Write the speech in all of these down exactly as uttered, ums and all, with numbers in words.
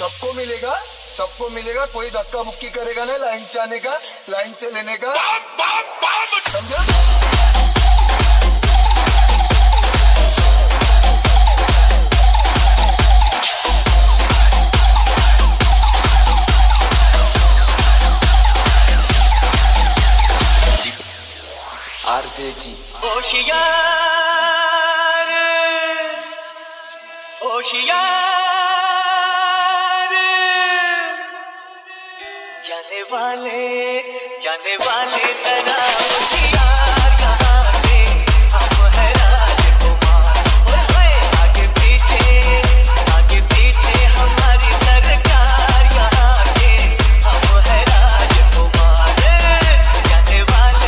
सबको मिलेगा, सबको मिलेगा, कोई धक्का मुक्की करेगा नहीं, लाइन से आने का, लाइन से लेने का, समझा? आरजे जी होशियार होशियार जाने वाले जाने वाले जरा होशियार कहाँ थे हम है राजकुमार। ओए आगे पीछे आगे पीछे हमारी सरकार यहाँ थे हम है राजकुमार। जाने वाले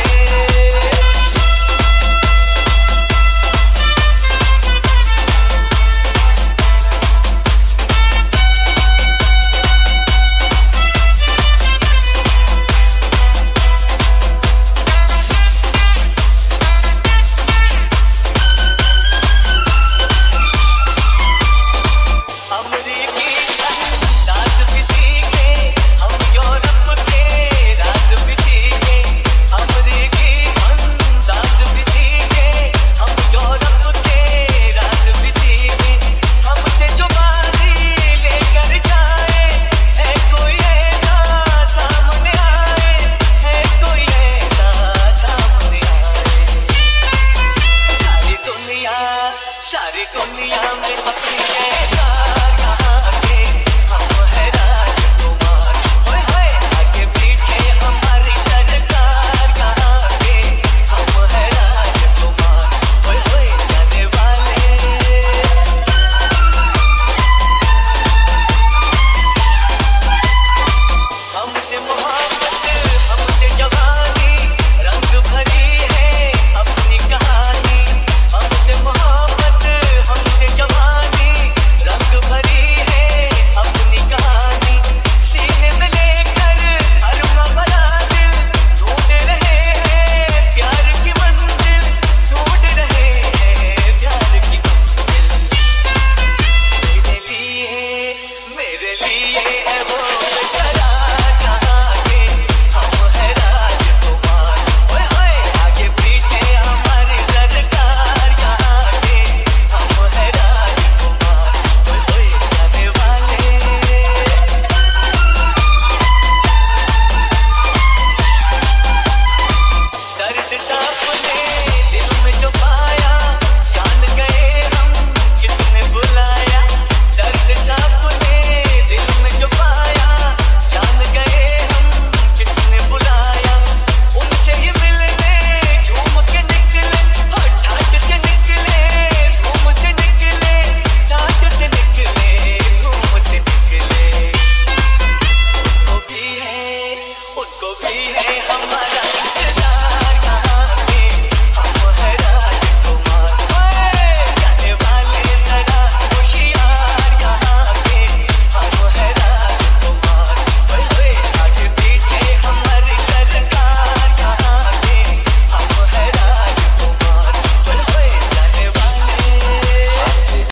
सारी दुनिया में अपनी सरकार यहाँ के हम है राजकुमार। ओए होए आगे पीछे हमारी सरकार यहाँ के हम है राजकुमार। ओए होए जाने वाले हमसे मोहब्बत हमसे जवानी रंग भरी है अपनी कहानी। हमसे मोहब्बत हमसे जवानी रंग भरी है अपनी कहानी। सीने में लेकर अरमा भरा दिल ढूंढ रहे हैं प्यार की मंजिल, ढूंढ रहे हैं प्यार की मंजिल। मेरे लिए मेरे लिए है वो बेकरार कहाँ के हम है राजकुमार। ओए होए आगे पीछे हमारी सरकार यहाँ के हम है राजकुमार। ओए होए जाने वाले दर्द सापने दिल में जो पाया जान गए हम किसने बुलाया। दर्द सापने दिल में जो पाया जान गए हम किसने बुलाया। उनसे ही मिलने झूम के निकले और ठाट से निकले घूम से निकले ठाट से निकले घूम से निकले। उनको भी है उनको भी है हमारा